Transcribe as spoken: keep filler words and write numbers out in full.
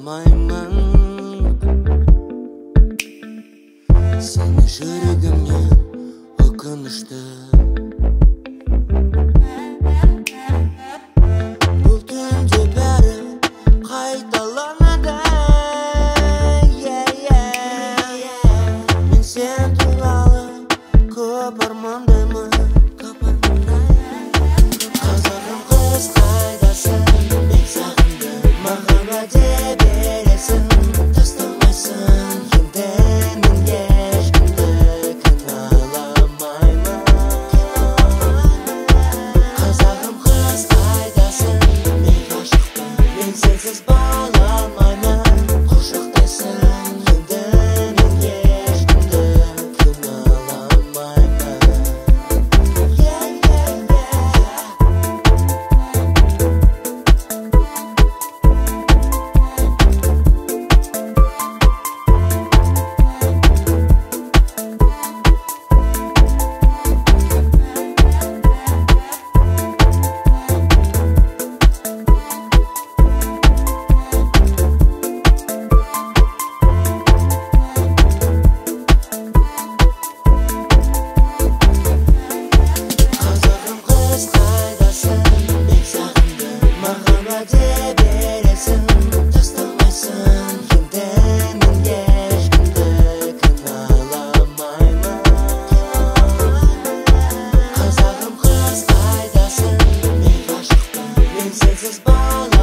bağlamayman. Seni жүрегімнен өкінішті. Бұл түнде бәрі қайталанады. Мен сен туралы көп армандаймын. Қазағым қыз қайдасың, мен сағындым. Маған уәде бересің, тастамайсың. Енді мен ешкімді кінәламаймын. Қазағым қыз қайдасың, мен ғашықпын. Мен сенсіз бола алмаймын. Құшақтайсың, енді мен ешкімді кінәламаймын. Қазағым қыз қайдасың, мен сағындым. Маған уәде бересің, тастамайсың. Енді мен ешкімді кінәламаймын. Қазағым қыз қайдасың, мен ғашықпын. Мен сенсіз бола